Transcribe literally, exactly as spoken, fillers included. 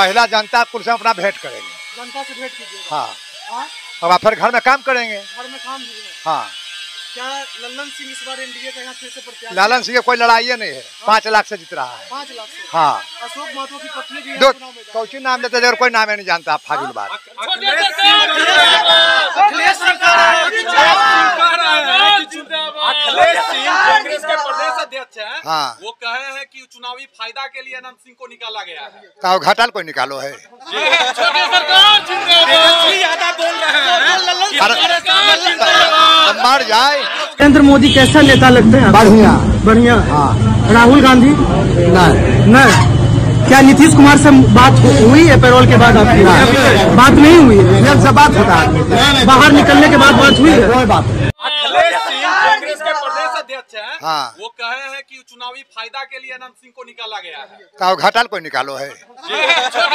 पहला जनता कुल से अपना भेंट करेंगे, जनता से भेंट कीजिएगा। हाँ, हाँ? अब फिर घर में काम करेंगे। घर में काम भी है। हाँ, क्या लल्लन सिंह इस बार एनडीए का यहाँ फिर से प्रत्याशी? लालन सिंह कोई लड़ाई नहीं है, पाँच लाख से जीत रहा है। पाँच लाख से। हाँ, अशोक महतो की पत्नी भी दो चुनाव में जा- कौची नाम लेते थे, कोई नाम ही नहीं जानता, फाजिल बात। अखिलेश सिंह कह रहे हैं कि अखिलेश सिंह कांग्रेस के प्रदेश अध्यक्ष हैं। हाँ, वो कहे हैं कि चुनावी फायदा के लिए अनंत सिंह को निकाला गया है। का घाटाल कोई निकालो है। तेजस्वी यादव बोल रहे हैं तो मर जाए। नरेंद्र मोदी कैसा नेता लगते हैं? बढ़िया बढ़िया। हाँ, राहुल गांधी नहीं नहीं। क्या नीतीश कुमार से बात हुई है पैरोल के बाद आपकी? बात नहीं हुई है, से बात होता है, बाहर निकलने के बाद बात हुई है। कोई बात। अखिलेश सिंह कांग्रेस के प्रदेश अध्यक्ष हैं। हाँ, वो कहे हैं कि चुनावी फायदा के लिए अनंत सिंह को निकाला गया है। का घाटाल कोई निकालो है।